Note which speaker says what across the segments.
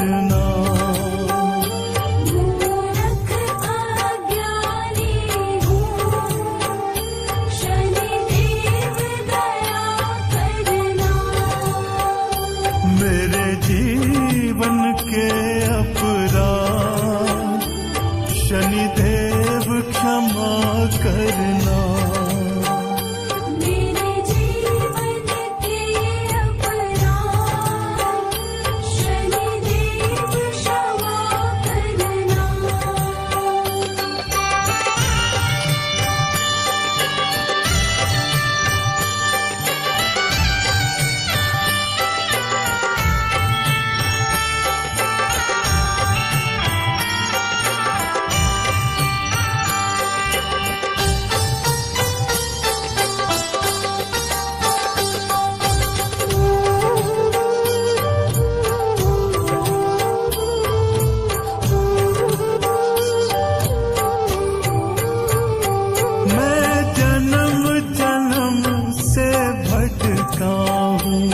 Speaker 1: करना।
Speaker 2: मूर्ख अज्ञानी हूँ, शनिदेव दया करना।
Speaker 1: मेरे जीवन के अपराध शनिदेव क्षमा करना।
Speaker 2: मेरे जीवन के अपराध शनिदेव क्षमा करना।
Speaker 1: मैं जन्म जन्म से भटका हूँ,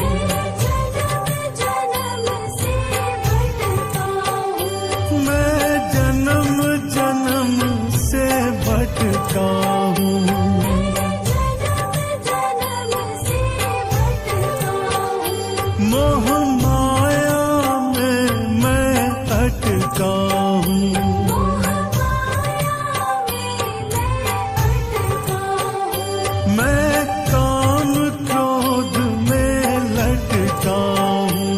Speaker 2: मैं जन्म जन्म से भटका हूँ।
Speaker 1: मैं जन्म जन्म से भटका हूँ। मोह माया में मैं अटका हूँ। मैं काम क्रोध में लटका हूँ।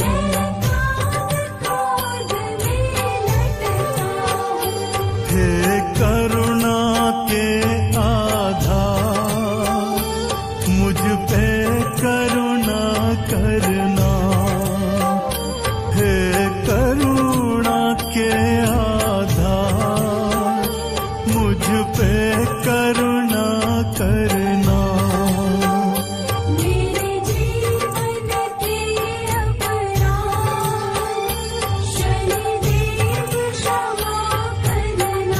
Speaker 1: हे करुणा के आधार मुझ पे करुणा करना। हे करुणा के आधार मुझ पे करुणा करना।
Speaker 2: मेरे जीवन के अपराध शनिदेव क्षमा करना।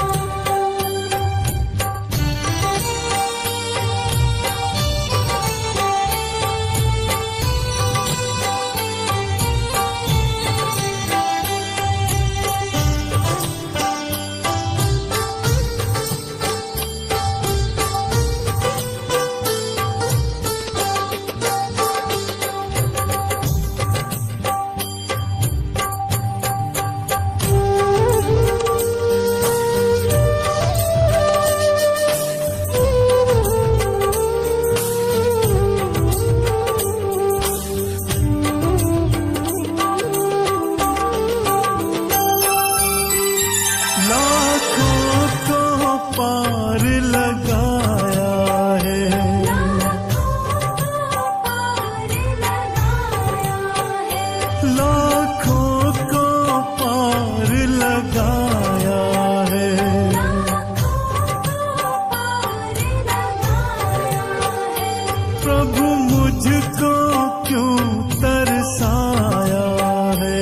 Speaker 1: लाखों को पार लगाया है, लाखों को पार लगाया है। प्रभु मुझको क्यों तरसाया है।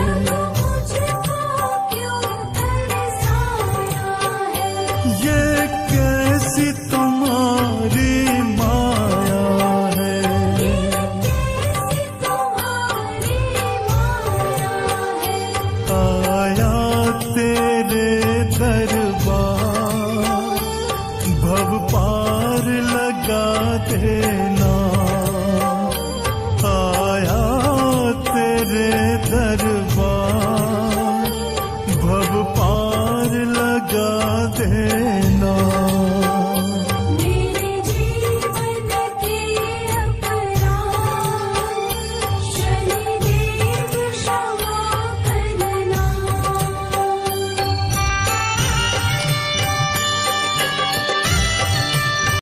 Speaker 1: ये कैसी तुम्हारी माया है। आया तेरे दरबार भव पार लगा देना। आया तेरे दरबार